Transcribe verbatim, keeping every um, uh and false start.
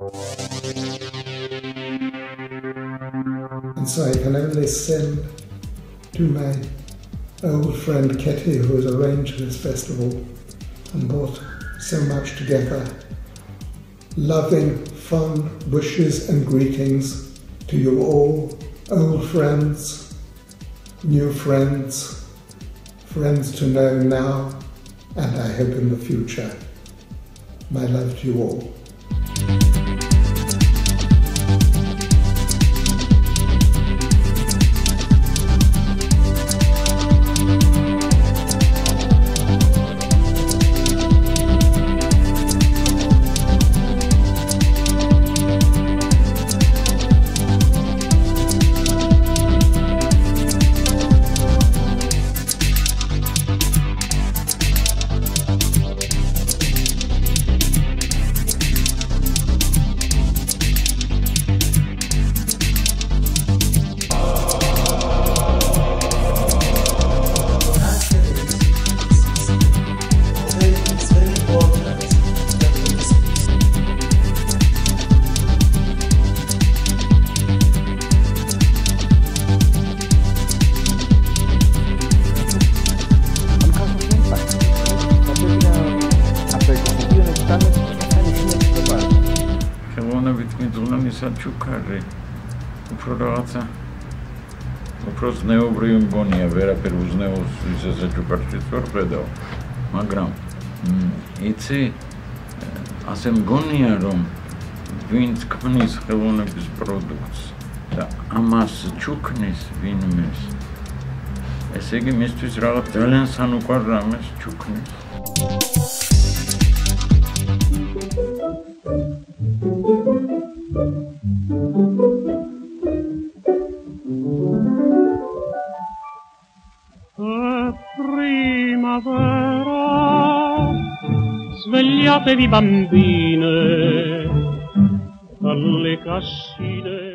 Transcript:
And so I can only send to my old friend Ketty, who has arranged this festival and brought so much together, loving, fond wishes and greetings to you all, old friends, new friends, friends to know now, and I hope in the future. My love to you all. ჩუქარი უფრო რაღაცა უფრო ზნეობრივი მგონია, ვერაფერ უზნეოს ისე ჩუქარშიც ვერ ხედავ, მაგრამ იცი ასე მგონია, რომ ვინც ქმნის ხელოვნების პროდუქტს და ამას ჩუქნის ვინმეს, ესე იგი მისთვის რაღაც ძალიან სანუკვარ რამეს ჩუქნის. Primavera, svegliatevi bambine, alle cascine.